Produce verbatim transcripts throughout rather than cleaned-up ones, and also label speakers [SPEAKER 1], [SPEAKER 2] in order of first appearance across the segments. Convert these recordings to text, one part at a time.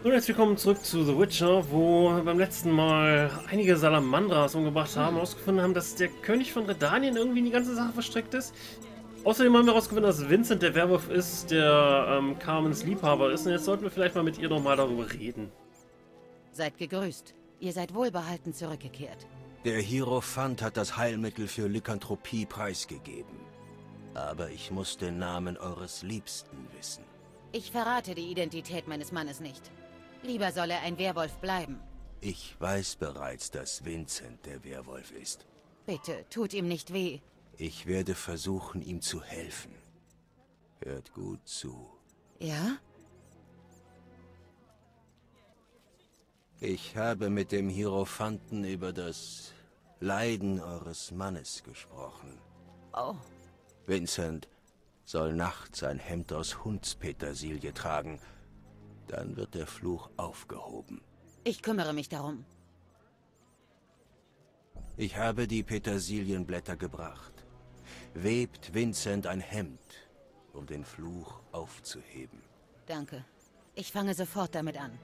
[SPEAKER 1] Und jetzt willkommen zurück zu The Witcher, wo wir beim letzten Mal einige Salamandras umgebracht haben und herausgefunden haben, dass der König von Redanien irgendwie in die ganze Sache verstrickt ist. Außerdem haben wir herausgefunden, dass Vincent der Werwolf ist, der ähm, Carmens Liebhaber ist. Und jetzt sollten wir vielleicht mal mit ihr nochmal darüber reden.
[SPEAKER 2] Seid gegrüßt. Ihr seid wohlbehalten zurückgekehrt.
[SPEAKER 3] Der Hierophant hat das Heilmittel für Lykanthropie preisgegeben. Aber ich muss den Namen eures Liebsten wissen.
[SPEAKER 2] Ich verrate die Identität meines Mannes nicht. Lieber soll er ein Werwolf bleiben.
[SPEAKER 3] Ich weiß bereits, dass Vincent der Werwolf ist.
[SPEAKER 2] Bitte, tut ihm nicht weh.
[SPEAKER 3] Ich werde versuchen, ihm zu helfen. Hört gut zu.
[SPEAKER 2] Ja?
[SPEAKER 3] Ich habe mit dem Hierophanten über das Leiden eures Mannes gesprochen.
[SPEAKER 2] Oh.
[SPEAKER 3] Vincent soll nachts ein Hemd aus Hundspetersilie tragen. Dann wird der Fluch aufgehoben.
[SPEAKER 2] Ich kümmere mich darum.
[SPEAKER 3] Ich habe die Petersilienblätter gebracht. Webt Vincent ein Hemd, um den Fluch aufzuheben.
[SPEAKER 2] Danke. Ich fange sofort damit an.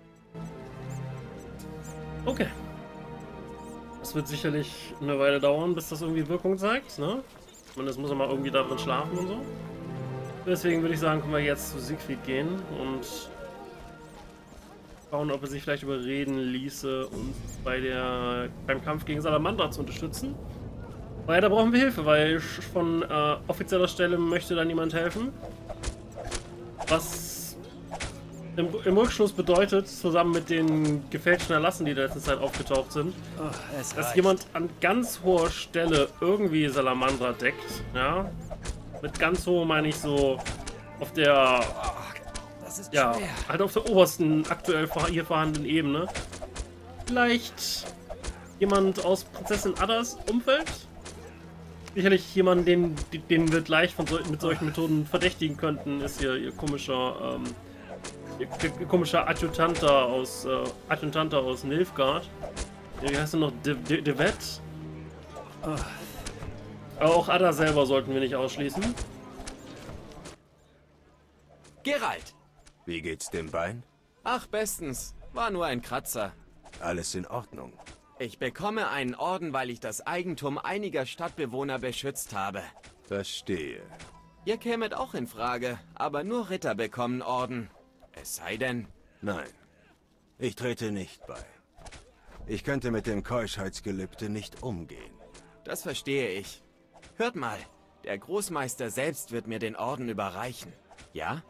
[SPEAKER 1] Okay. Das wird sicherlich eine Weile dauern, bis das irgendwie Wirkung zeigt, ne? Und das muss er mal irgendwie da drin schlafen und so. Deswegen würde ich sagen, können wir jetzt zu Siegfried gehen und schauen, ob er sich vielleicht überreden ließe, uns bei der, beim Kampf gegen Salamandra zu unterstützen. Weil da brauchen wir Hilfe, weil von äh, offizieller Stelle möchte da niemand helfen. Was im, im Rückschluss bedeutet, zusammen mit den gefälschten Erlassen, die in der letzten Zeit aufgetaucht sind,
[SPEAKER 4] Oh, es
[SPEAKER 1] dass
[SPEAKER 4] reicht.
[SPEAKER 1] jemand an ganz hoher Stelle irgendwie Salamandra deckt, ja. Mit ganz hoch meine ich so auf der,
[SPEAKER 4] Das ist
[SPEAKER 1] ja,
[SPEAKER 4] schwer.
[SPEAKER 1] halt auf der obersten aktuell vor- hier vorhandenen Ebene. Vielleicht jemand aus Prinzessin Adas Umfeld? Sicherlich jemand, den, den wir gleich von sol mit solchen Methoden verdächtigen könnten, ist hier ihr komischer, ähm, ihr, ihr komischer Adjutanter aus, äh, Adjutanter aus Nilfgaard. Ja, wie heißt er noch? De, De, De Vet?
[SPEAKER 4] Oh,
[SPEAKER 1] Aber auch Ada selber sollten wir nicht ausschließen.
[SPEAKER 5] Geralt!
[SPEAKER 3] Wie geht's dem Bein?
[SPEAKER 5] Ach, bestens. War nur ein Kratzer.
[SPEAKER 3] Alles in Ordnung.
[SPEAKER 5] Ich bekomme einen Orden, weil ich das Eigentum einiger Stadtbewohner beschützt habe.
[SPEAKER 3] Verstehe.
[SPEAKER 5] Ihr kämet auch in Frage, aber nur Ritter bekommen Orden. Es sei denn...
[SPEAKER 3] Nein, ich trete nicht bei. Ich könnte mit dem Keuschheitsgelübde nicht umgehen.
[SPEAKER 5] Das verstehe ich. Hört mal, der Großmeister selbst wird mir den Orden überreichen. Ja?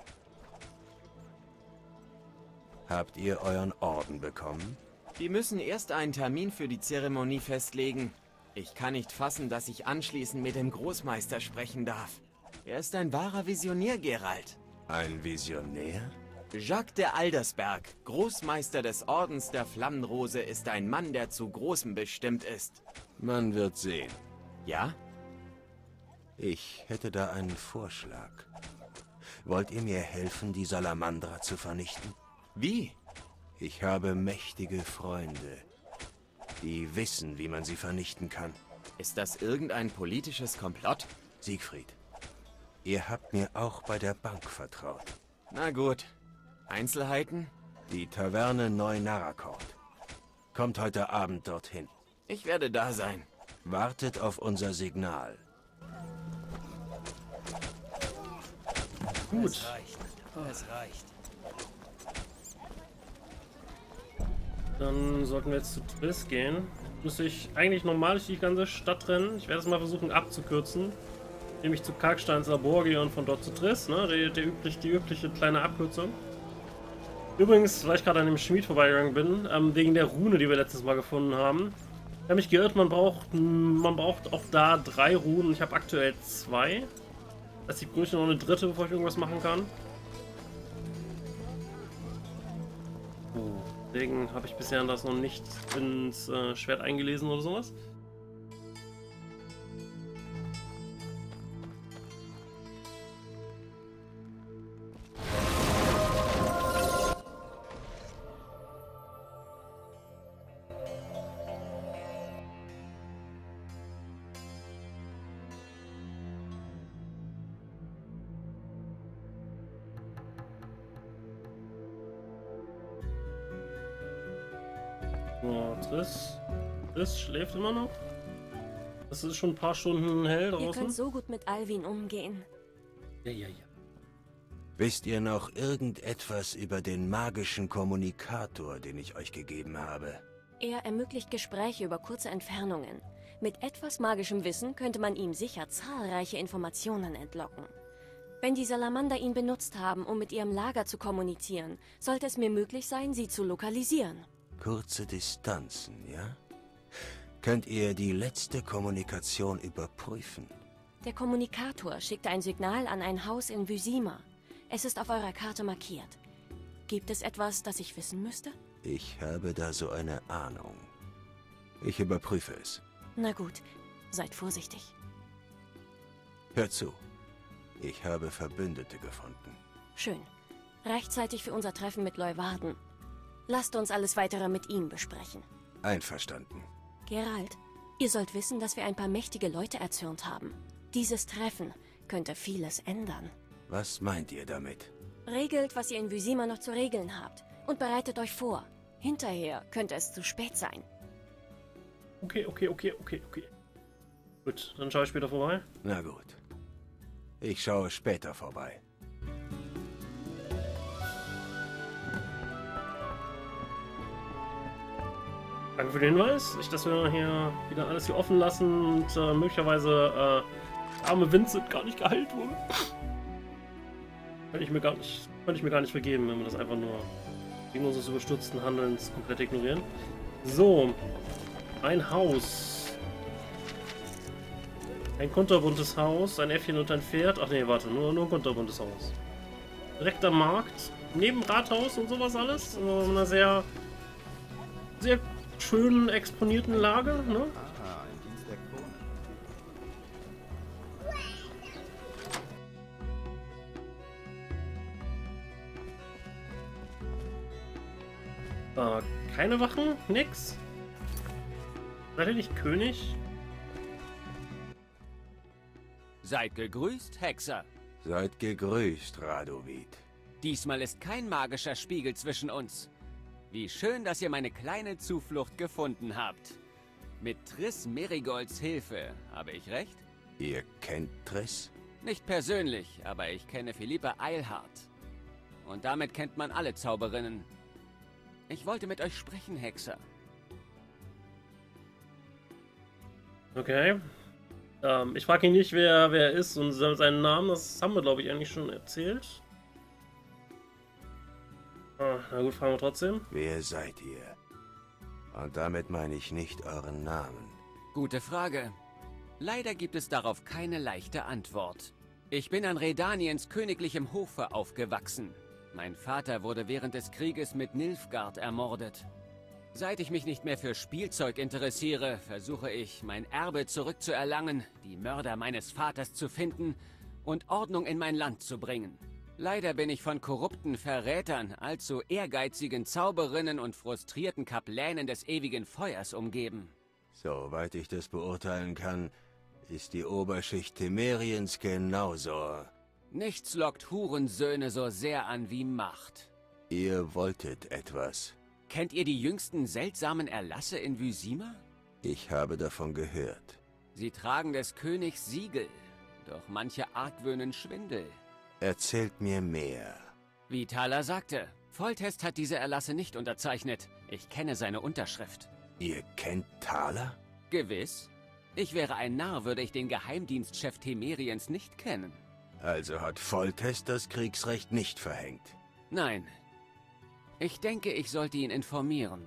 [SPEAKER 3] Habt ihr euren Orden bekommen?
[SPEAKER 5] Die müssen erst einen Termin für die Zeremonie festlegen. Ich kann nicht fassen, dass ich anschließend mit dem Großmeister sprechen darf. Er ist ein wahrer Visionär, Geralt.
[SPEAKER 3] Ein Visionär?
[SPEAKER 5] Jacques de Aldersberg, Großmeister des Ordens der Flammenrose, ist ein Mann, der zu Großem bestimmt ist.
[SPEAKER 3] Man wird sehen.
[SPEAKER 5] Ja?
[SPEAKER 3] Ich hätte da einen Vorschlag. Wollt ihr mir helfen, die Salamandra zu vernichten?
[SPEAKER 5] Wie?
[SPEAKER 3] Ich habe mächtige Freunde, die wissen, wie man sie vernichten kann.
[SPEAKER 5] Ist das irgendein politisches Komplott?
[SPEAKER 3] Siegfried, ihr habt mir auch bei der Bank vertraut.
[SPEAKER 5] Na gut. Einzelheiten?
[SPEAKER 3] Die Taverne Neu-Narakort. Kommt heute Abend dorthin.
[SPEAKER 5] Ich werde da sein.
[SPEAKER 3] Wartet auf unser Signal.
[SPEAKER 1] Gut.
[SPEAKER 4] es reicht. Es reicht.
[SPEAKER 1] Dann sollten wir jetzt zu Triss gehen. Müsste ich eigentlich normal durch die ganze Stadt rennen. Ich werde es mal versuchen abzukürzen. Nämlich zu Kalksteins Labor gehe und von dort zu Triss, ne? Der, der üblich, die übliche kleine Abkürzung. Übrigens, weil ich gerade an dem Schmied vorbeigegangen bin, ähm, wegen der Rune, die wir letztes Mal gefunden haben. Ich habe mich geirrt, man braucht, man braucht auch da drei Runen. Ich habe aktuell zwei. Das heißt, ich bräuchte noch eine dritte, bevor ich irgendwas machen kann. Deswegen habe ich bisher das noch nicht ins äh, Schwert eingelesen oder sowas. Oh, Triss. Triss schläft immer noch. Es ist schon ein paar Stunden hell
[SPEAKER 6] Ihr
[SPEAKER 1] draußen.
[SPEAKER 6] könnt so gut mit Alvin umgehen.
[SPEAKER 1] Ja, ja, ja.
[SPEAKER 3] Wisst ihr noch irgendetwas über den magischen Kommunikator, den ich euch gegeben habe?
[SPEAKER 6] Er ermöglicht Gespräche über kurze Entfernungen. Mit etwas magischem Wissen könnte man ihm sicher zahlreiche Informationen entlocken. Wenn die Salamander ihn benutzt haben, um mit ihrem Lager zu kommunizieren, sollte es mir möglich sein, sie zu lokalisieren.
[SPEAKER 3] Kurze Distanzen, ja? Könnt ihr die letzte Kommunikation überprüfen?
[SPEAKER 6] Der Kommunikator schickte ein Signal an ein Haus in Vysima. Es ist auf eurer Karte markiert. Gibt es etwas, das ich wissen müsste?
[SPEAKER 3] Ich habe da so eine Ahnung. Ich überprüfe es.
[SPEAKER 6] Na gut, seid vorsichtig.
[SPEAKER 3] Hört zu. Ich habe Verbündete gefunden.
[SPEAKER 6] Schön. Rechtzeitig für unser Treffen mit Leuwarden. Lasst uns alles Weitere mit ihm besprechen.
[SPEAKER 3] Einverstanden.
[SPEAKER 6] Geralt, ihr sollt wissen, dass wir ein paar mächtige Leute erzürnt haben. Dieses Treffen könnte vieles ändern.
[SPEAKER 3] Was meint ihr damit?
[SPEAKER 6] Regelt, was ihr in Vysima noch zu regeln habt. Und bereitet euch vor. Hinterher könnte es zu spät sein.
[SPEAKER 1] Okay, okay, okay, okay, okay. Gut, dann schaue ich später vorbei.
[SPEAKER 3] Na gut. Ich schaue später vorbei.
[SPEAKER 1] Danke für den Hinweis. Ich, dass wir hier wieder alles hier offen lassen und äh, möglicherweise äh, arme Vincent gar nicht geheilt wurde. Könnte ich mir gar nicht, könnte ich mir gar nicht vergeben, wenn wir das einfach nur wegen unseres überstürzten Handelns komplett ignorieren. So, ein Haus. Ein kunterbuntes Haus, ein Äffchen und ein Pferd. Ach nee, warte, nur, nur ein kunterbuntes Haus. Direkt am Markt, neben Rathaus und sowas alles. In einer sehr, sehr schönen exponierten Lage, ne?
[SPEAKER 7] Ah, ein Dienst der Krone.
[SPEAKER 1] Äh, keine Wachen? Nix? Seid ihr nicht König?
[SPEAKER 8] Seid gegrüßt, Hexer.
[SPEAKER 3] Seid gegrüßt, Radovid.
[SPEAKER 8] Diesmal ist kein magischer Spiegel zwischen uns. Wie schön, dass ihr meine kleine Zuflucht gefunden habt. Mit Triss Merigolds Hilfe, habe ich recht?
[SPEAKER 3] Ihr kennt Triss?
[SPEAKER 8] Nicht persönlich, aber ich kenne Philippa Eilhart. Und damit kennt man alle Zauberinnen. Ich wollte mit euch sprechen, Hexer.
[SPEAKER 1] Okay. Ähm, ich frage ihn nicht, wer wer er ist und seinen Namen. Das haben wir, glaube ich, eigentlich schon erzählt. Ah, na gut, fragen wir trotzdem.
[SPEAKER 3] Wer seid ihr? Und damit meine ich nicht euren Namen.
[SPEAKER 8] Gute Frage. Leider gibt es darauf keine leichte Antwort. Ich bin an Redaniens königlichem Hofe aufgewachsen. Mein Vater wurde während des Krieges mit Nilfgaard ermordet. Seit ich mich nicht mehr für Spielzeug interessiere, versuche ich, mein Erbe zurückzuerlangen, die Mörder meines Vaters zu finden und Ordnung in mein Land zu bringen. Leider bin ich von korrupten Verrätern, allzu ehrgeizigen Zauberinnen und frustrierten Kaplänen des ewigen Feuers umgeben.
[SPEAKER 3] Soweit ich das beurteilen kann, ist die Oberschicht Temeriens genauso.
[SPEAKER 8] Nichts lockt Hurensöhne so sehr an wie Macht.
[SPEAKER 3] Ihr wolltet etwas.
[SPEAKER 8] Kennt ihr die jüngsten seltsamen Erlasse in Vysima?
[SPEAKER 3] Ich habe davon gehört.
[SPEAKER 8] Sie tragen des Königs Siegel, doch manche argwöhnen Schwindel.
[SPEAKER 3] Erzählt mir mehr.
[SPEAKER 8] Wie Thaler sagte, Foltest hat diese Erlasse nicht unterzeichnet. Ich kenne seine Unterschrift.
[SPEAKER 3] Ihr kennt Thaler?
[SPEAKER 8] Gewiss. Ich wäre ein Narr, würde ich den Geheimdienstchef Temeriens nicht kennen.
[SPEAKER 3] Also hat Foltest das Kriegsrecht nicht verhängt.
[SPEAKER 8] Nein. Ich denke, ich sollte ihn informieren.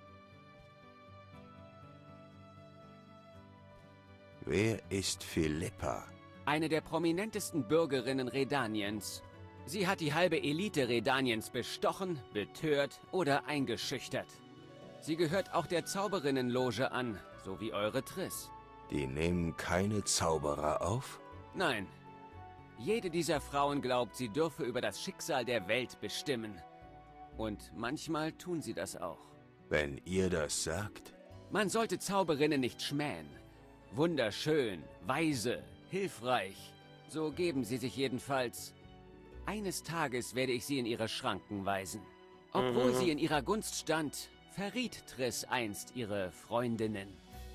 [SPEAKER 3] Wer ist Philippa?
[SPEAKER 8] Eine der prominentesten Bürgerinnen Redaniens. Sie hat die halbe Elite Redaniens bestochen, betört oder eingeschüchtert. Sie gehört auch der Zauberinnenloge an, so wie eure Triss.
[SPEAKER 3] Die nehmen keine Zauberer auf?
[SPEAKER 8] Nein. Jede dieser Frauen glaubt, sie dürfe über das Schicksal der Welt bestimmen. Und manchmal tun sie das auch.
[SPEAKER 3] Wenn ihr das sagt?
[SPEAKER 8] Man sollte Zauberinnen nicht schmähen. Wunderschön, weise, hilfreich. So geben sie sich jedenfalls. Eines Tages werde ich sie in ihre Schranken weisen. Obwohl
[SPEAKER 1] Mhm.
[SPEAKER 8] sie in ihrer Gunst stand, Verriet Triss einst ihre Freundinnen?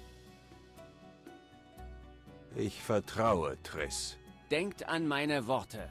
[SPEAKER 3] Ich vertraue Triss.
[SPEAKER 8] Denkt an meine Worte.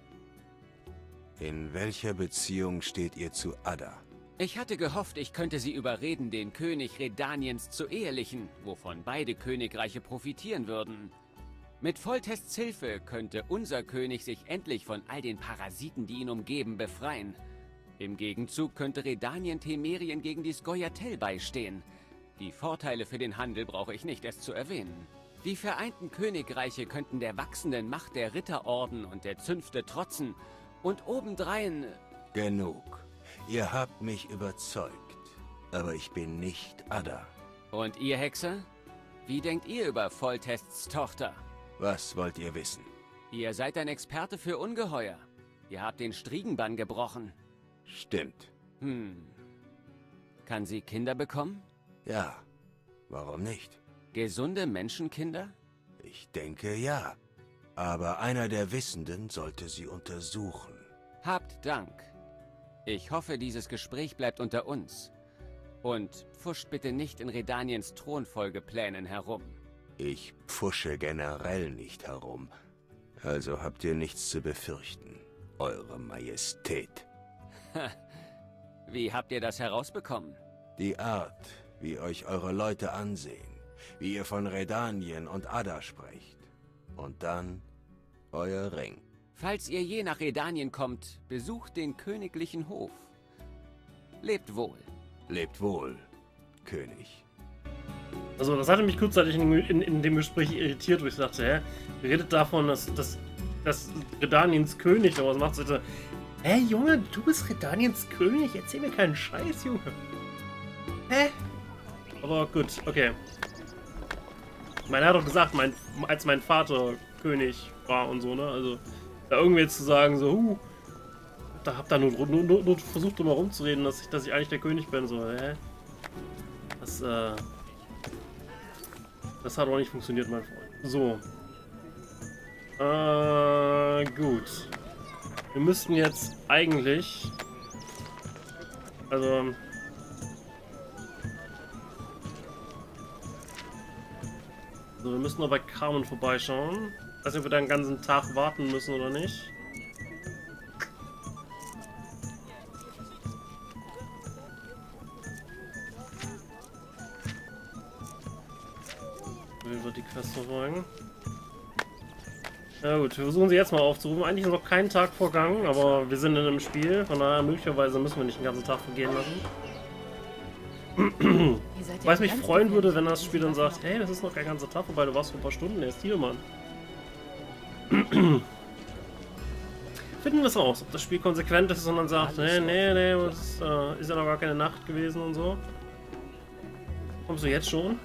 [SPEAKER 3] In welcher Beziehung steht ihr zu Adda?
[SPEAKER 8] Ich hatte gehofft, ich könnte sie überreden, den König Redaniens zu ehelichen, wovon beide Königreiche profitieren würden. Mit Foltests Hilfe könnte unser König sich endlich von all den Parasiten, die ihn umgeben, befreien. Im Gegenzug könnte Redanien Temerien gegen die Scoia'tael beistehen. Die Vorteile für den Handel brauche ich nicht erst zu erwähnen. Die vereinten Königreiche könnten der wachsenden Macht der Ritterorden und der Zünfte trotzen. Und obendrein...
[SPEAKER 3] Genug. Ihr habt mich überzeugt. Aber ich bin nicht Adda.
[SPEAKER 8] Und ihr, Hexer? Wie denkt ihr über Foltests Tochter?
[SPEAKER 3] Was wollt ihr wissen?
[SPEAKER 8] Ihr seid ein Experte für Ungeheuer. Ihr habt den Striegenbann gebrochen.
[SPEAKER 3] Stimmt.
[SPEAKER 8] Hm. Kann sie Kinder bekommen?
[SPEAKER 3] Ja. Warum nicht?
[SPEAKER 8] Gesunde Menschenkinder?
[SPEAKER 3] Ich denke ja. Aber einer der Wissenden sollte sie untersuchen.
[SPEAKER 8] Habt Dank. Ich hoffe, dieses Gespräch bleibt unter uns. Und pfuscht bitte nicht in Redaniens Thronfolgeplänen herum.
[SPEAKER 3] Ich pfusche generell nicht herum. Also habt ihr nichts zu befürchten, Eure Majestät.
[SPEAKER 8] Wie habt ihr das herausbekommen?
[SPEAKER 3] Die Art, wie euch eure Leute ansehen, wie ihr von Redanien und Adda sprecht. Und dann euer Ring.
[SPEAKER 8] Falls ihr je nach Redanien kommt, besucht den königlichen Hof. Lebt wohl.
[SPEAKER 3] Lebt wohl, König.
[SPEAKER 1] Also das hatte mich kurzzeitig in, in, in dem Gespräch irritiert, wo ich dachte, hä, ihr redet davon, dass, dass, dass Redaniens König daraus macht. So, hä, Junge, du bist Redaniens König? Erzähl mir keinen Scheiß, Junge. Hä? Aber gut, okay. Ich meine, er hat doch gesagt, mein, als mein Vater König war und so, ne? Also, da irgendwie jetzt zu sagen, so, huh, da habt ihr nur, nur, nur, nur versucht, drüber rumzureden, dass ich, dass ich eigentlich der König bin, so, hä? Das, äh... Das hat auch nicht funktioniert, mein Freund. So. Äh, gut. Wir müssten jetzt eigentlich... Also... So, wir müssen noch bei Carmen vorbeischauen. Ich weiß nicht, ob wir da einen ganzen Tag warten müssen oder nicht. Wie wird die Quest verfolgen? Na gut, wir versuchen sie jetzt mal aufzurufen. Eigentlich ist noch kein Tag vorgegangen, aber wir sind in einem Spiel. Von daher möglicherweise müssen wir nicht den ganzen Tag vergehen lassen. Weil es mich freuen würde, wenn das Spiel dann sagt, hey, das ist noch kein ganzer Tag vorbei, du warst vor ein paar Stunden erst hier, Mann. Finden wir es raus, ob das Spiel konsequent ist und dann sagt, nee, nee, nee, das äh, ist ja noch gar keine Nacht gewesen und so. Kommst du jetzt schon?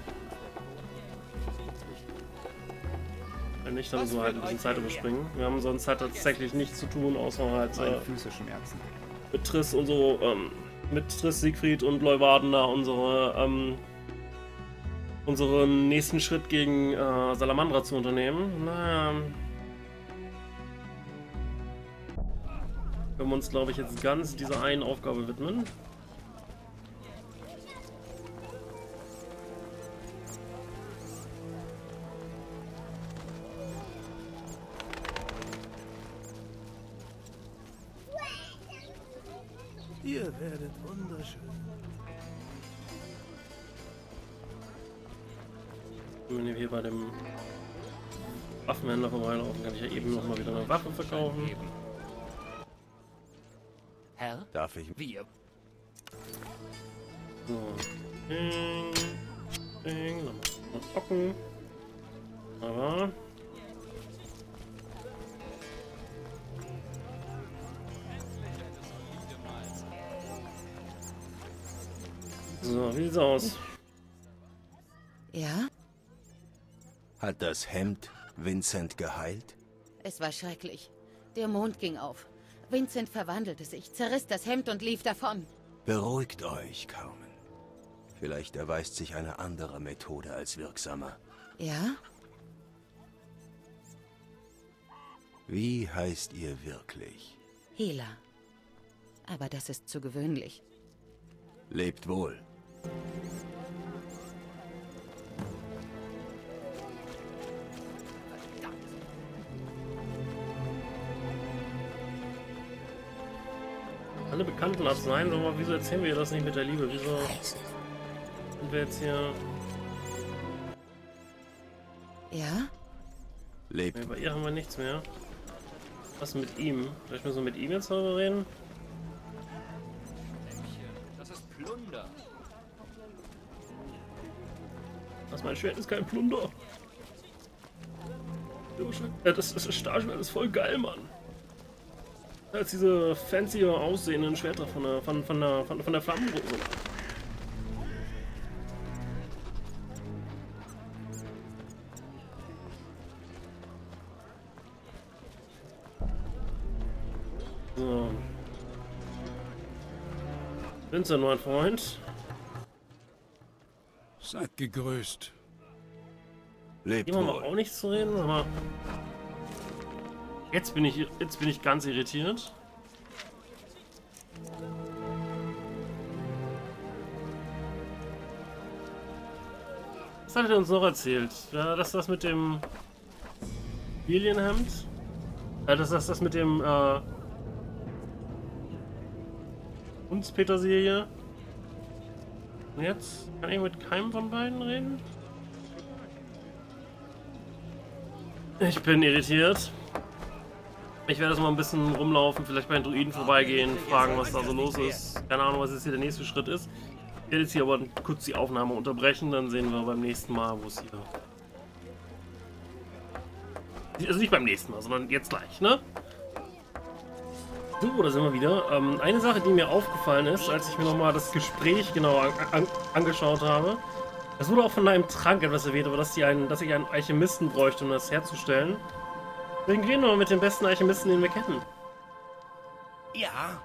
[SPEAKER 1] Wenn nicht, dann so halt ein bisschen Zeit überspringen. Wir haben sonst halt tatsächlich nichts zu tun, außer halt äh,
[SPEAKER 7] Füße schmerzen.
[SPEAKER 1] mit Triss und so, ähm, mit Triss, Siegfried und Leuwarden da unsere, ähm, unseren nächsten Schritt gegen äh, Salamandra zu unternehmen. Naja. Können wir uns, glaube ich, jetzt ganz dieser einen Aufgabe widmen.
[SPEAKER 4] Ihr werdet wunderschön.
[SPEAKER 1] Wenn wir hier bei dem Waffenhändler vorbeilaufen, kann ich ja eben noch mal wieder eine Waffe verkaufen.
[SPEAKER 8] Herr?
[SPEAKER 3] Darf ich...
[SPEAKER 8] Wir.
[SPEAKER 1] So. Ding. Ding. Nochmal trocken. Aber... So, wie sieht's aus?
[SPEAKER 2] Ja?
[SPEAKER 3] Hat das Hemd Vincent geheilt?
[SPEAKER 2] Es war schrecklich. Der Mond ging auf. Vincent verwandelte sich, zerriss das Hemd und lief davon.
[SPEAKER 3] Beruhigt euch, Carmen. Vielleicht erweist sich eine andere Methode als wirksamer.
[SPEAKER 2] Ja?
[SPEAKER 3] Wie heißt ihr wirklich?
[SPEAKER 2] Hela. Aber das ist zu gewöhnlich.
[SPEAKER 3] Lebt wohl.
[SPEAKER 1] Alle bekannten Arzneien, aber wieso erzählen wir ihr das nicht mit der Liebe? Wieso sind wir jetzt hier...
[SPEAKER 2] Ja?
[SPEAKER 3] Lebt.
[SPEAKER 1] Nee, bei ihr haben wir nichts mehr. Was mit ihm? Vielleicht müssen wir mit ihm jetzt darüber reden?
[SPEAKER 8] Das ist Plunder.
[SPEAKER 1] Das mein Schwert ist kein Plunder. Ja, das, das Starschwert ist voll geil, Mann. Als diese fancy aussehenden Schwerter von der, von, von der, von, von der Flammenrose. So. Vincent, mein Freund.
[SPEAKER 9] Seid gegrüßt.
[SPEAKER 3] Lebt
[SPEAKER 1] Hier haben wir
[SPEAKER 3] wohl.
[SPEAKER 1] auch nichts zu reden, aber jetzt bin ich jetzt bin ich ganz irritiert. Was hat er uns noch erzählt? Ja, dass das mit dem Lilienhemd? Ja, dass das das mit dem äh, Hundspetersilie? Und jetzt kann ich mit keinem von beiden reden? Ich bin irritiert. Ich werde jetzt mal ein bisschen rumlaufen, vielleicht bei den Druiden vorbeigehen, fragen, was da so los ist. Keine Ahnung, was jetzt hier der nächste Schritt ist. Ich werde jetzt hier aber kurz die Aufnahme unterbrechen, dann sehen wir beim nächsten Mal, wo es hier... Also nicht beim nächsten Mal, sondern jetzt gleich, ne? So, da sind wir wieder. Ähm, eine Sache, die mir aufgefallen ist, als ich mir nochmal das Gespräch genau an an angeschaut habe, es wurde auch von einem Trank etwas erwähnt, aber dass, die einen, dass ich einen Alchemisten bräuchte, um das herzustellen. Deswegen gehen wir mal mit dem besten Alchemisten, den wir kennen.
[SPEAKER 4] Ja,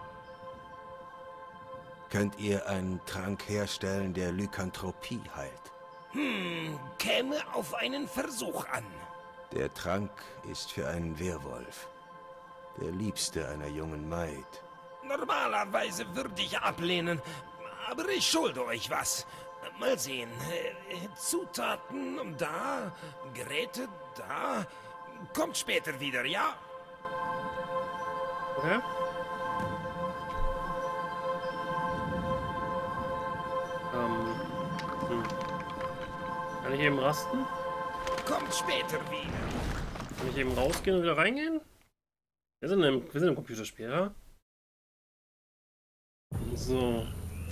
[SPEAKER 3] Könnt ihr einen Trank herstellen, der Lykanthropie heilt?
[SPEAKER 4] hm, käme auf einen Versuch an.
[SPEAKER 3] Der Trank ist für einen Werwolf. Der Liebste einer jungen Maid.
[SPEAKER 4] Normalerweise würde ich ablehnen, aber ich schulde euch was. Mal sehen. Äh, Zutaten da, Geräte da. Kommt später wieder, ja?
[SPEAKER 1] Okay. Ähm. Hm. Kann ich eben rasten?
[SPEAKER 4] Kommt später wieder.
[SPEAKER 1] Kann ich eben rausgehen und wieder reingehen? Wir sind im, wir sind im Computerspiel, ja? So.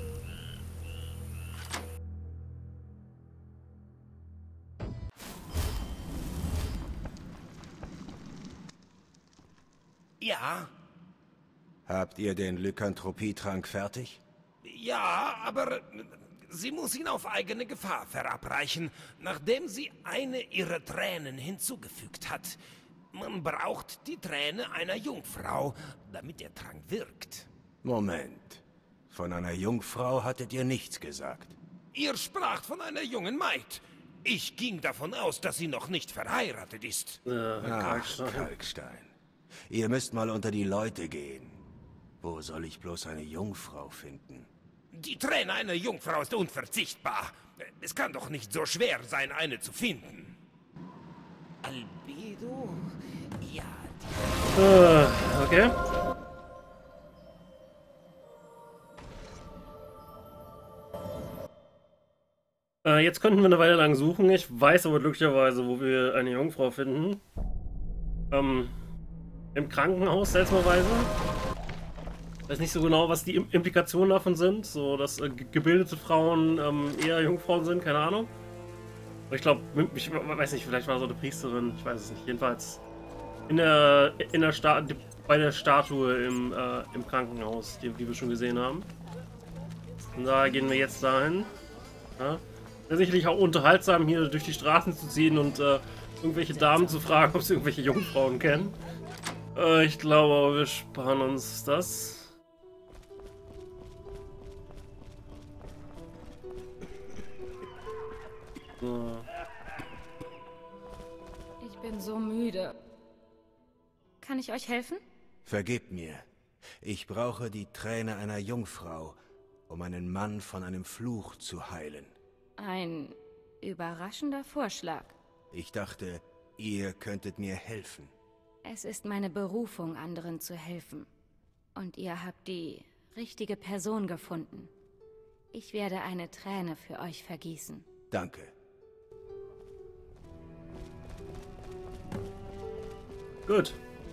[SPEAKER 4] Ja,
[SPEAKER 3] Habt ihr den Lykanthropietrank fertig?
[SPEAKER 4] ja, aber sie muss ihn auf eigene Gefahr verabreichen, nachdem sie eine ihrer Tränen hinzugefügt hat. Man braucht die Träne einer Jungfrau, damit der Trank wirkt.
[SPEAKER 3] Moment. Von einer Jungfrau hattet ihr nichts gesagt.
[SPEAKER 4] Ihr spracht von einer jungen Maid. Ich ging davon aus, dass sie noch nicht verheiratet ist.
[SPEAKER 1] Äh,
[SPEAKER 3] Ach,
[SPEAKER 1] Kalkstein.
[SPEAKER 3] Kalkstein. Ihr müsst mal unter die Leute gehen. Wo soll ich bloß eine Jungfrau finden?
[SPEAKER 4] Die Träne einer Jungfrau ist unverzichtbar. Es kann doch nicht so schwer sein, eine zu finden. Albedo? Ja, die...
[SPEAKER 1] Äh, okay. Äh, jetzt könnten wir eine Weile lang suchen. Ich weiß aber glücklicherweise, wo wir eine Jungfrau finden. Ähm, im Krankenhaus seltsamerweise. Ich weiß nicht so genau, was die Implikationen davon sind. So, dass äh, gebildete Frauen ähm, eher Jungfrauen sind, keine Ahnung. Aber ich glaube, ich weiß nicht, vielleicht war so eine Priesterin, ich weiß es nicht. Jedenfalls in der, in der Sta bei der Statue im, äh, im Krankenhaus, die, die wir schon gesehen haben. Und da gehen wir jetzt dahin. Ja. Ja, sicherlich auch unterhaltsam, hier durch die Straßen zu ziehen und äh, irgendwelche Damen zu fragen, ob sie irgendwelche Jungfrauen kennen. Äh, ich glaube aber, wir sparen uns das. So.
[SPEAKER 10] Ich bin so müde. Kann ich euch helfen?
[SPEAKER 3] Vergebt mir. Ich brauche die Träne einer Jungfrau, um einen Mann von einem Fluch zu heilen.
[SPEAKER 10] Ein überraschender Vorschlag.
[SPEAKER 3] Ich dachte, ihr könntet mir helfen.
[SPEAKER 10] Es ist meine Berufung, anderen zu helfen. Und ihr habt die richtige Person gefunden. Ich werde eine Träne für euch vergießen.
[SPEAKER 3] Danke.
[SPEAKER 1] Gut.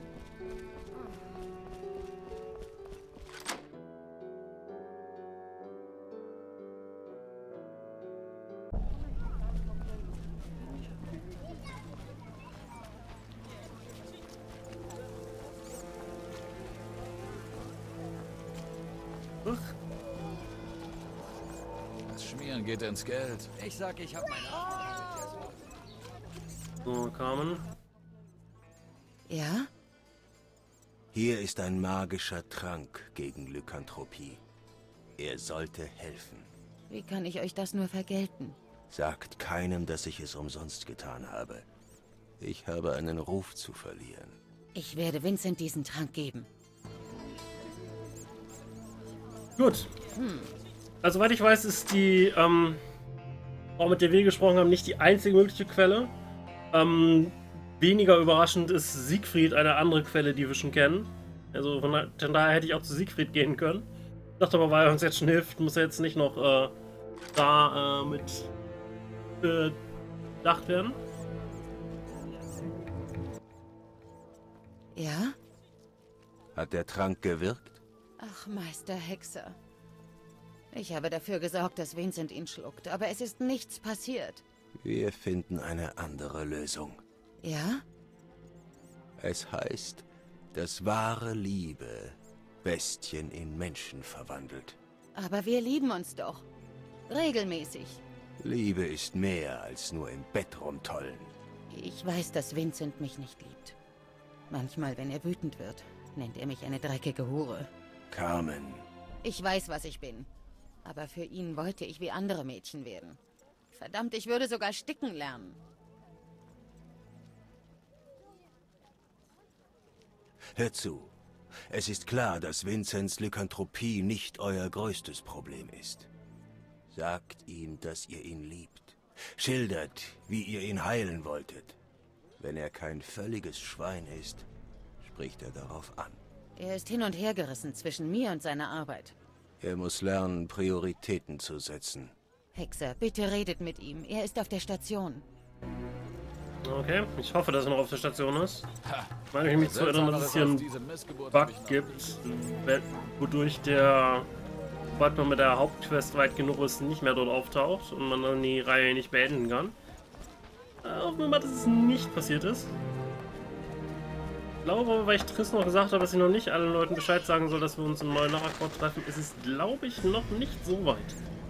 [SPEAKER 7] Das Schmieren geht ins Geld.
[SPEAKER 9] Ich sag, ich habe meine Arbeit.
[SPEAKER 1] So, Carmen.
[SPEAKER 2] Ja?
[SPEAKER 3] Hier ist ein magischer Trank gegen Lykanthropie. Er sollte helfen.
[SPEAKER 2] Wie kann ich euch das nur vergelten?
[SPEAKER 3] Sagt keinem, dass ich es umsonst getan habe. Ich habe einen Ruf zu verlieren.
[SPEAKER 2] Ich werde Vincent diesen Trank geben.
[SPEAKER 1] Gut. Also, soweit ich weiß, ist die, ähm, auch mit der wir gesprochen haben, nicht die einzige mögliche Quelle. Ähm, weniger überraschend ist Siegfried eine andere Quelle, die wir schon kennen. Also, von, da von daher hätte ich auch zu Siegfried gehen können. Ich dachte aber, weil er uns jetzt schon hilft, muss er jetzt nicht noch äh, da äh, mit bedacht werden.
[SPEAKER 2] Ja?
[SPEAKER 3] Hat der Trank gewirkt?
[SPEAKER 2] Ach, Meister Hexer. Ich habe dafür gesorgt, dass Vincent ihn schluckt, aber es ist nichts passiert.
[SPEAKER 3] Wir finden eine andere Lösung.
[SPEAKER 2] Ja?
[SPEAKER 3] Es heißt, dass wahre Liebe Bestien in Menschen verwandelt.
[SPEAKER 2] Aber wir lieben uns doch. Regelmäßig.
[SPEAKER 3] Liebe ist mehr als nur im Bett rumtollen.
[SPEAKER 2] Ich weiß, dass Vincent mich nicht liebt. Manchmal, wenn er wütend wird, nennt er mich eine dreckige Hure.
[SPEAKER 3] Carmen.
[SPEAKER 2] Ich weiß, was ich bin. Aber für ihn wollte ich wie andere Mädchen werden. Verdammt, ich würde sogar sticken lernen.
[SPEAKER 3] Hör zu. Es ist klar, dass Vincents Lykanthropie nicht euer größtes Problem ist. Sagt ihm, dass ihr ihn liebt. Schildert, wie ihr ihn heilen wolltet. Wenn er kein völliges Schwein ist, spricht er darauf an.
[SPEAKER 2] Er ist hin und her gerissen zwischen mir und seiner Arbeit.
[SPEAKER 3] Er muss lernen, Prioritäten zu setzen.
[SPEAKER 2] Hexer, bitte redet mit ihm. Er ist auf der Station.
[SPEAKER 1] Okay, ich hoffe, dass er noch auf der Station ist. Ich meine mich zu erinnern, dass es hier einen Bug gibt, wodurch der, sobald man mit der Hauptquest weit genug ist, nicht mehr dort auftaucht und man dann die Reihe nicht beenden kann. Hoffen wir mal, dass es nicht passiert ist. Ich glaube, weil ich Triss noch gesagt habe, dass ich noch nicht allen Leuten Bescheid sagen soll, dass wir uns im neuen Nachakord treffen, ist es, glaube ich, noch nicht so weit.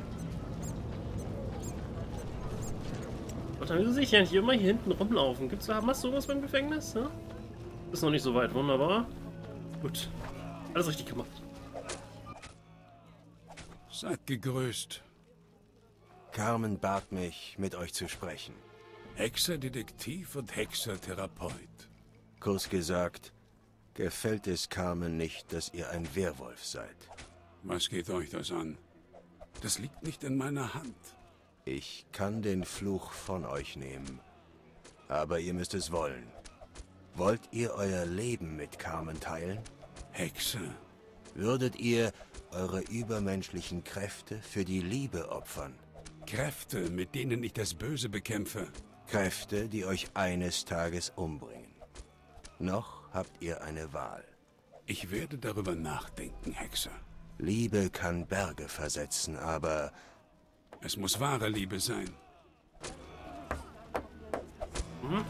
[SPEAKER 1] Warte, wieso sehe ich ja nicht immer hier hinten rumlaufen? Gibt's da, hast du was beim Gefängnis? Ja? Ist noch nicht so weit, wunderbar. Gut. Alles richtig gemacht.
[SPEAKER 11] Seid gegrüßt.
[SPEAKER 3] Carmen bat mich, mit euch zu sprechen.
[SPEAKER 11] Hexerdetektiv und Hexertherapeut.
[SPEAKER 3] Kurz gesagt, gefällt es Carmen nicht, dass ihr ein Werwolf seid.
[SPEAKER 11] Was geht euch das an? Das liegt nicht in meiner Hand.
[SPEAKER 3] Ich kann den Fluch von euch nehmen, aber ihr müsst es wollen. Wollt ihr euer Leben mit Carmen teilen?
[SPEAKER 11] Hexe.
[SPEAKER 3] Würdet ihr eure übermenschlichen Kräfte für die Liebe opfern?
[SPEAKER 11] Kräfte, mit denen ich das Böse bekämpfe.
[SPEAKER 3] Kräfte, die euch eines Tages umbringen. Noch habt ihr eine Wahl.
[SPEAKER 11] Ich werde darüber nachdenken, Hexer.
[SPEAKER 3] Liebe kann Berge versetzen, aber...
[SPEAKER 11] Es muss wahre Liebe sein.
[SPEAKER 1] Mhm.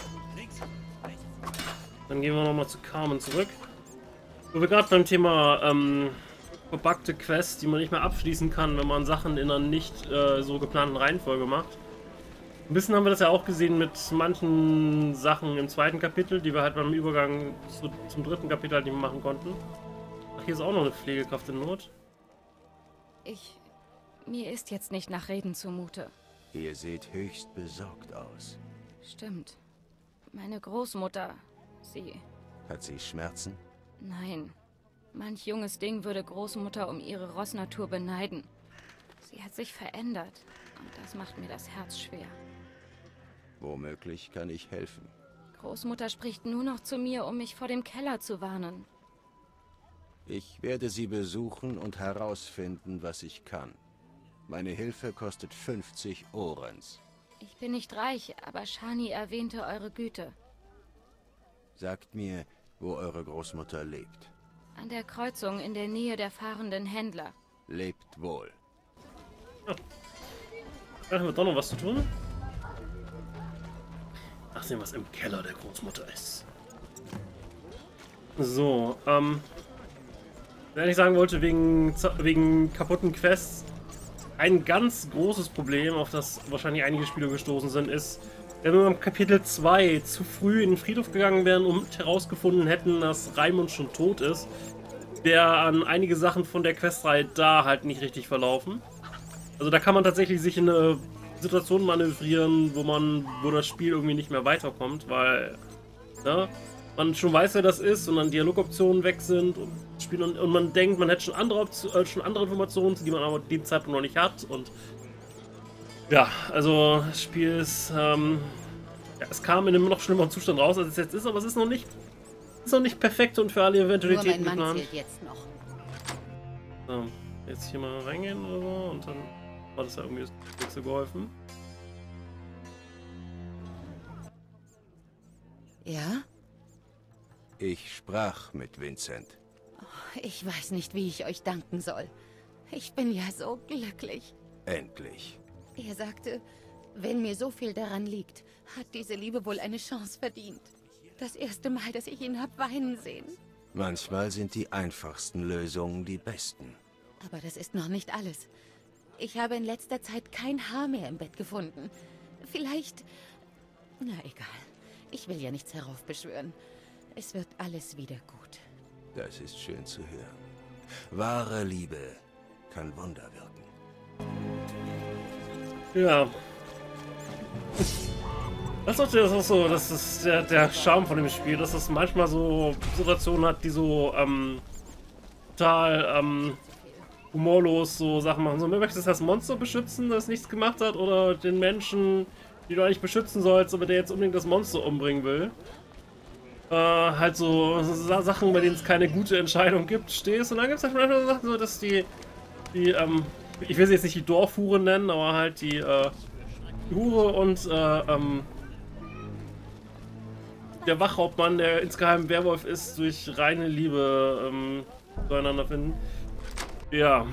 [SPEAKER 1] Dann gehen wir nochmal zu Carmen zurück. Wo wir gerade beim Thema ähm, verbuggte Quests, die man nicht mehr abschließen kann, wenn man Sachen in einer nicht äh, so geplanten Reihenfolge macht. Ein bisschen haben wir das ja auch gesehen mit manchen Sachen im zweiten Kapitel, die wir halt beim Übergang zu, zum dritten Kapitel halt nicht mehr machen konnten. Ach, hier ist auch noch eine Pflegekraft in Not.
[SPEAKER 10] Ich... Mir ist jetzt nicht nach Reden zumute.
[SPEAKER 3] Ihr seht höchst besorgt aus.
[SPEAKER 10] Stimmt. Meine Großmutter, sie...
[SPEAKER 3] Hat sie Schmerzen?
[SPEAKER 10] Nein. Manch junges Ding würde Großmutter um ihre Rossnatur beneiden. Sie hat sich verändert und das macht mir das Herz schwer.
[SPEAKER 3] Womöglich kann ich helfen.
[SPEAKER 10] Großmutter spricht nur noch zu mir, um mich vor dem Keller zu warnen.
[SPEAKER 3] Ich werde sie besuchen und herausfinden, was ich kann. Meine Hilfe kostet fünfzig Orens.
[SPEAKER 10] Ich bin nicht reich, aber Shani erwähnte eure Güte.
[SPEAKER 3] Sagt mir, wo eure Großmutter lebt.
[SPEAKER 10] An der Kreuzung in der Nähe der fahrenden Händler.
[SPEAKER 3] Lebt wohl.
[SPEAKER 1] Ja. Da haben wir doch noch was zu tun. Ach, sehen, was im Keller der Großmutter ist. So, ähm... wenn ich sagen wollte, wegen, wegen kaputten Quests, ein ganz großes Problem, auf das wahrscheinlich einige Spieler gestoßen sind, ist, wenn wir im Kapitel zwei zu früh in den Friedhof gegangen wären und herausgefunden hätten, dass Raimund schon tot ist, wäre an einige Sachen von der Questreihe da halt nicht richtig verlaufen. Also da kann man tatsächlich sich in eine Situation manövrieren, wo man, wo das Spiel irgendwie nicht mehr weiterkommt, weil, ne, man schon weiß, wer das ist und dann Dialogoptionen weg sind und, Spiel und, und man denkt, man hätte schon andere, Option, äh, schon andere Informationen, die man aber zu dem Zeitpunkt noch nicht hat. Und ja, also das Spiel ist, ähm, ja, es kam in einem noch schlimmeren Zustand raus, als es jetzt ist, aber es ist noch nicht, ist noch nicht perfekt und für alle Eventualitäten
[SPEAKER 2] Nur mein Mann
[SPEAKER 1] geplant.
[SPEAKER 2] zählt jetzt noch.
[SPEAKER 1] So, jetzt hier mal reingehen oder so und dann war das ja irgendwie nicht so geholfen.
[SPEAKER 2] Ja?
[SPEAKER 3] Ich sprach mit Vincent.
[SPEAKER 2] Ich weiß nicht, wie ich euch danken soll. Ich bin ja so glücklich.
[SPEAKER 3] Endlich.
[SPEAKER 2] Er sagte, wenn mir so viel daran liegt, hat diese Liebe wohl eine Chance verdient. Das erste Mal, dass ich ihn hab weinen sehen.
[SPEAKER 3] Manchmal sind die einfachsten Lösungen die besten.
[SPEAKER 2] Aber das ist noch nicht alles. Ich habe in letzter Zeit kein Haar mehr im Bett gefunden. Vielleicht... Na egal. Ich will ja nichts heraufbeschwören. Es wird alles wieder gut.
[SPEAKER 3] Das ist schön zu hören. Wahre Liebe kann Wunder wirken.
[SPEAKER 1] Ja. Das ist auch, das ist so, das ist der, der Charme von dem Spiel, dass es manchmal so Situationen hat, die so ähm, total ähm, humorlos so Sachen machen. So, möchtest du das Monster beschützen, das nichts gemacht hat, oder den Menschen, die du eigentlich beschützen sollst, aber der jetzt unbedingt das Monster umbringen will. Äh, halt so, so Sachen, bei denen es keine gute Entscheidung gibt, stehst. Und dann gibt es halt manchmal so Sachen, so, dass die, die, ähm, ich will sie jetzt nicht die Dorfhure nennen, aber halt die, äh, die Hure und, äh, ähm, der Wachhauptmann, der insgeheim Werwolf ist, durch reine Liebe, ähm, zueinander finden. Ja.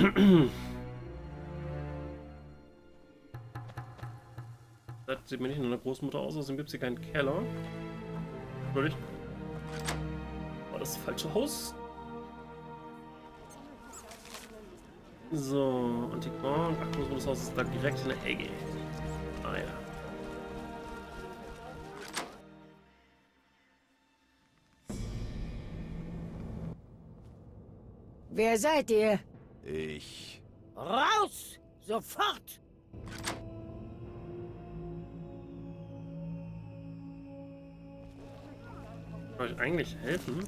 [SPEAKER 1] Das sieht mir nicht nur eine Großmutter aus, außerdem gibt es hier keinen Keller. Natürlich. War das falsche Haus? So, Antiquar. Ach, das Haus ist da direkt in der Ecke. Ah ja.
[SPEAKER 12] Wer seid ihr?
[SPEAKER 3] Ich...
[SPEAKER 12] Raus! Sofort!
[SPEAKER 1] Kann ich eigentlich helfen?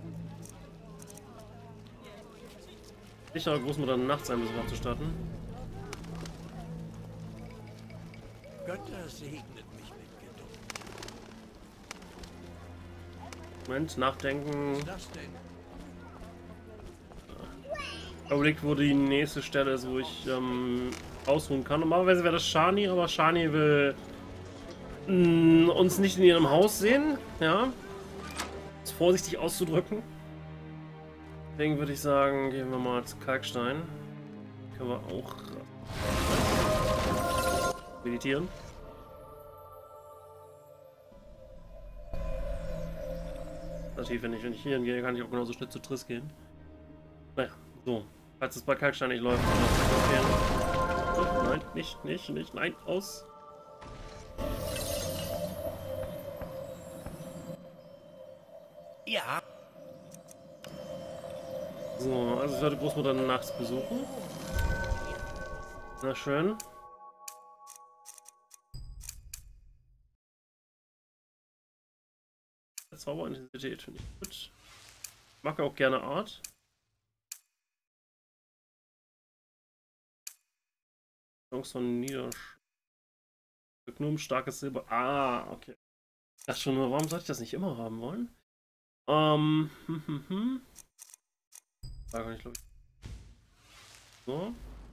[SPEAKER 1] Sicher, Großmutter nachts ein bisschen abzustatten.
[SPEAKER 4] Götter segnet mich mit Geduld.
[SPEAKER 1] Moment, nachdenken.
[SPEAKER 4] Was ist das denn?
[SPEAKER 1] Überlegt, wo die nächste Stelle ist, wo ich ähm, ausruhen kann. Normalerweise wäre das Shani, aber Shani will mh, uns nicht in ihrem Haus sehen. Ja. Das vorsichtig auszudrücken. Deswegen würde ich sagen, gehen wir mal zu Kalkstein. Können wir auch meditieren. Natürlich, wenn ich, wenn ich hier hingehe, kann ich auch genauso schnell zu Triss gehen. Naja, so. Falls es bei Kalkstein nicht läuft, kann das oh, nein, nicht, nicht, nicht, nein, aus.
[SPEAKER 4] Ja.
[SPEAKER 1] So, also ich werde Großmutter nachts besuchen. Na schön. Zauberintensität finde ich gut. Ich mag auch gerne Art. Chance von Niedersch. Gnome, starkes Silber. Ah, okay. Das schon nur, warum sollte ich das nicht immer haben wollen? Ähm, hm, hm, hm. Da kann ich, glaube ich. So.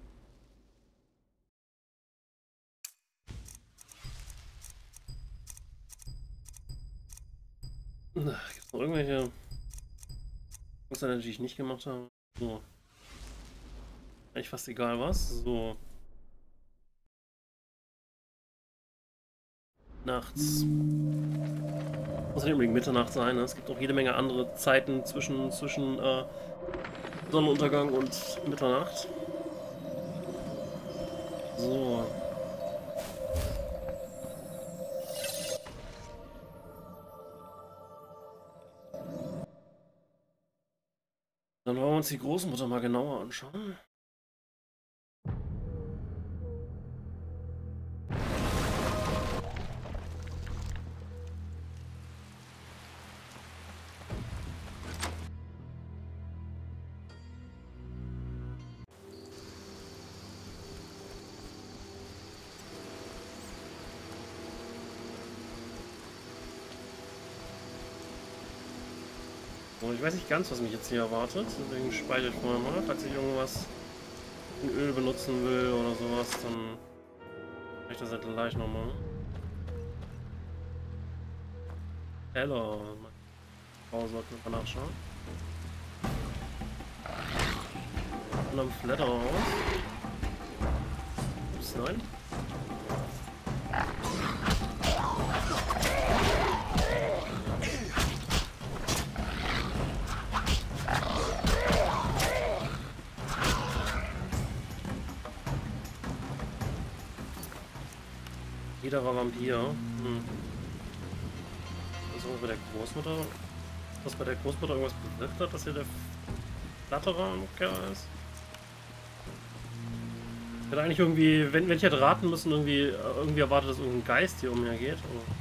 [SPEAKER 1] Gibt es noch irgendwelche Sachen, die ich nicht gemacht habe? So. Eigentlich fast egal was. So. Nachts. Muss nicht unbedingt Mitternacht sein. Ne? Es gibt auch jede Menge andere Zeiten zwischen, zwischen äh, Sonnenuntergang und Mitternacht. So. Dann wollen wir uns die Großmutter mal genauer anschauen. Ich weiß nicht ganz, was mich jetzt hier erwartet, deswegen speichere ich vorher mal. Falls ich irgendwas in Öl benutzen will oder sowas, dann mache ich das halt gleich nochmal. Hello, meine Frau sollte mal nachschauen. Und am Flatter raus. Ups, nein. Jeder war Vampir. Hm. Also bei der Großmutter. Was bei der Großmutter irgendwas bewirkt hat, dass hier der Flatterer im Keller ist. Ich hätte eigentlich irgendwie, wenn, wenn ich hätte raten müssen, irgendwie, irgendwie erwartet, dass irgendein Geist hier umhergeht.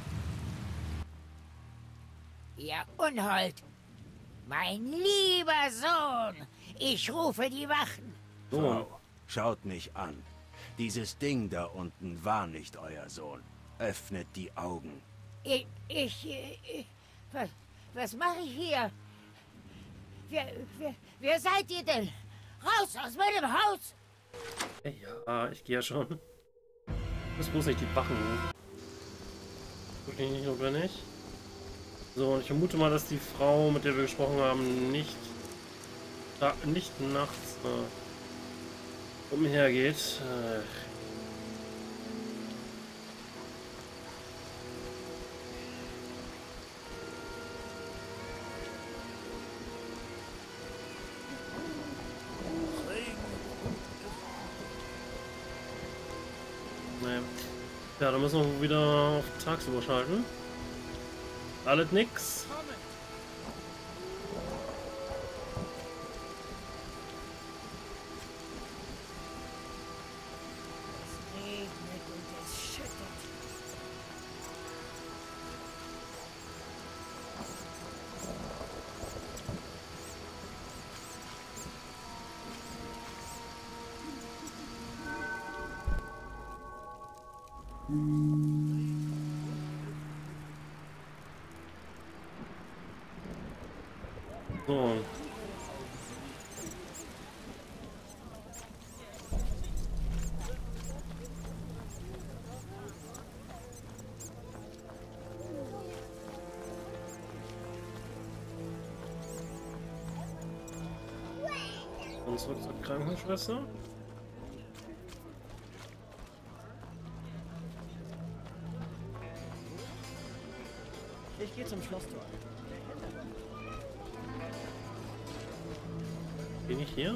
[SPEAKER 12] Ihr Unhold! Mein lieber Sohn! Ich rufe die Wachen!
[SPEAKER 3] Frau, schaut mich an. Dieses Ding da unten war nicht euer Sohn. Öffnet die Augen.
[SPEAKER 12] Ich... ich... ich was, was mache ich hier? Wer, wer, wer seid ihr denn? Raus aus meinem Haus!
[SPEAKER 1] Ja, ich gehe ja schon. Du musst bloß nicht die Wachen rufen. Wirklich nicht notwendig. So, und ich vermute mal, dass die Frau, mit der wir gesprochen haben, nicht... Da, nicht nachts... Äh, umhergeht. Äh. Nee. Ja, da müssen wir wieder auf tagsüber schalten. Alles nix. So. Und zurück zur Krankenschwester.
[SPEAKER 13] Ich gehe zum Schlosstor.
[SPEAKER 1] Bin ich hier?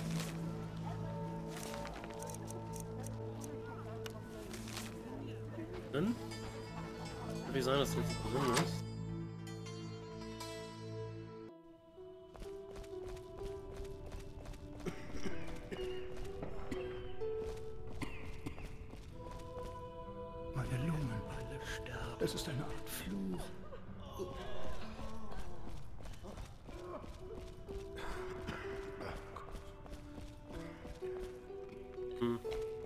[SPEAKER 1] Denn? Wie sein, dass das jetzt drin ist?
[SPEAKER 11] Meine Lungen alle sterben. Es ist eine Art Fluch.
[SPEAKER 1] Hm.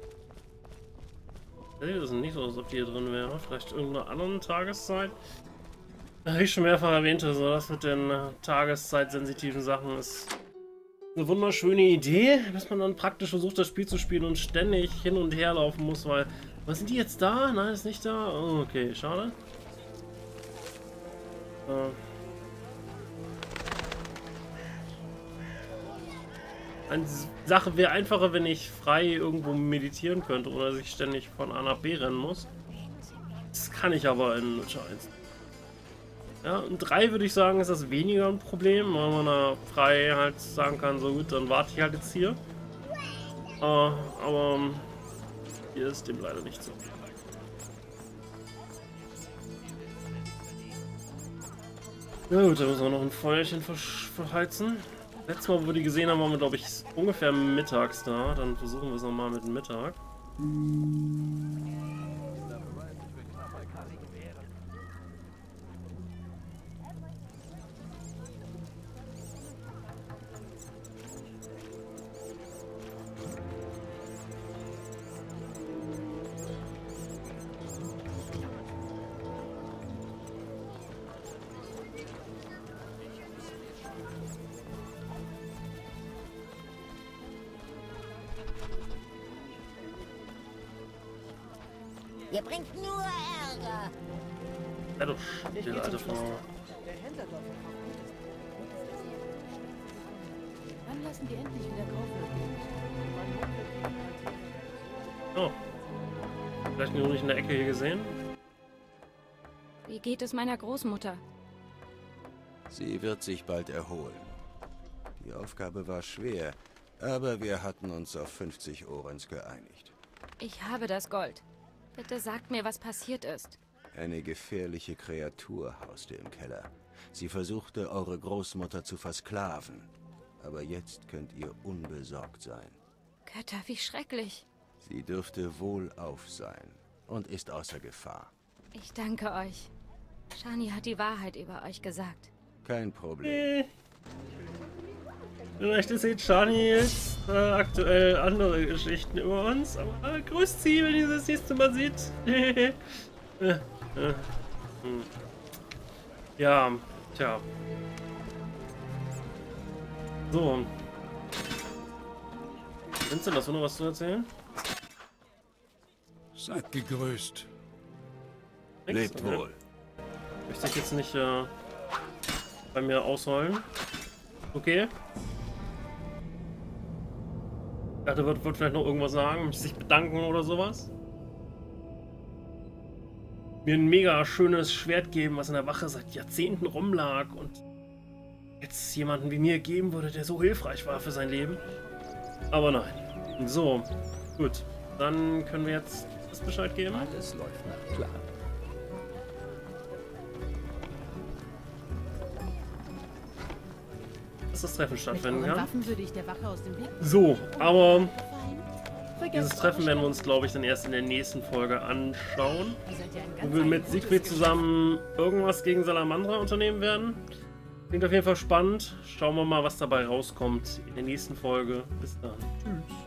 [SPEAKER 1] Das ist nicht so, als ob die hier drin wäre. Vielleicht irgendeiner anderen Tageszeit. Wie ich schon mehrfach erwähnte, so das mit den äh, tageszeit-sensitiven Sachen ist Eine wunderschöne Idee, bis man dann praktisch versucht, das Spiel zu spielen und ständig hin und her laufen muss, weil... Was sind die jetzt da? Nein, ist nicht da. Oh, okay, schade. Äh. Eine Sache wäre einfacher, wenn ich frei irgendwo meditieren könnte oder sich ständig von A nach B rennen muss. Das kann ich aber in Witcher eins. Ja, in drei würde ich sagen, ist das weniger ein Problem, weil man da frei halt sagen kann, so gut, dann warte ich halt jetzt hier. Äh, aber hier ist dem leider nicht so. Na gut, da müssen wir noch ein Feuerchen verheizen. Letztes Mal, wo wir die gesehen haben, waren wir, glaube ich, ungefähr mittags da. Dann versuchen wir es nochmal mit dem Mittag.
[SPEAKER 12] Ihr bringt nur Ärger.
[SPEAKER 1] Ja, du die alte Frau.
[SPEAKER 10] Wann lassen die endlich wieder kaufen?
[SPEAKER 1] Oh. Vielleicht nur nicht in der Ecke hier gesehen.
[SPEAKER 10] Wie geht es meiner Großmutter?
[SPEAKER 3] Sie wird sich bald erholen. Die Aufgabe war schwer, aber wir hatten uns auf fünfzig Orens geeinigt.
[SPEAKER 10] Ich habe das Gold. Bitte sagt mir, was passiert ist.
[SPEAKER 3] Eine gefährliche Kreatur hauste im Keller. Sie versuchte, eure Großmutter zu versklaven. Aber jetzt könnt ihr unbesorgt sein.
[SPEAKER 10] Götter, wie schrecklich.
[SPEAKER 3] Sie dürfte wohlauf sein und ist außer Gefahr.
[SPEAKER 10] Ich danke euch. Shani hat die Wahrheit über euch gesagt.
[SPEAKER 3] Kein Problem.
[SPEAKER 1] Vielleicht erzählt Shani jetzt äh, aktuell andere Geschichten über uns, aber äh, grüßt sie, wenn ihr sie das nächste Mal sieht. äh, äh, hm. Ja, tja. So. Vincent, hast du noch was zu erzählen?
[SPEAKER 11] Seid gegrüßt.
[SPEAKER 3] Lebt wohl.
[SPEAKER 1] Möchte ich jetzt nicht äh, bei mir ausholen. Okay. Ich dachte, wird, wird vielleicht noch irgendwas sagen, mich sich bedanken oder sowas. Mir ein mega schönes Schwert geben, was in der Wache seit Jahrzehnten rumlag und jetzt jemanden wie mir geben würde, der so hilfreich war für sein Leben. Aber nein. So, gut. Dann können wir jetzt das Bescheid geben.
[SPEAKER 7] Alles läuft nach Plan.
[SPEAKER 1] Dass das Treffen stattfinden kann.
[SPEAKER 14] Waffen würde ich der Wache aus dem Weg.
[SPEAKER 1] So, aber dieses Treffen werden wir uns, glaube ich, dann erst in der nächsten Folge anschauen. Wo wir mit Siegfried zusammen irgendwas gegen Salamandra unternehmen werden. Klingt auf jeden Fall spannend. Schauen wir mal, was dabei rauskommt in der nächsten Folge. Bis dann. Tschüss.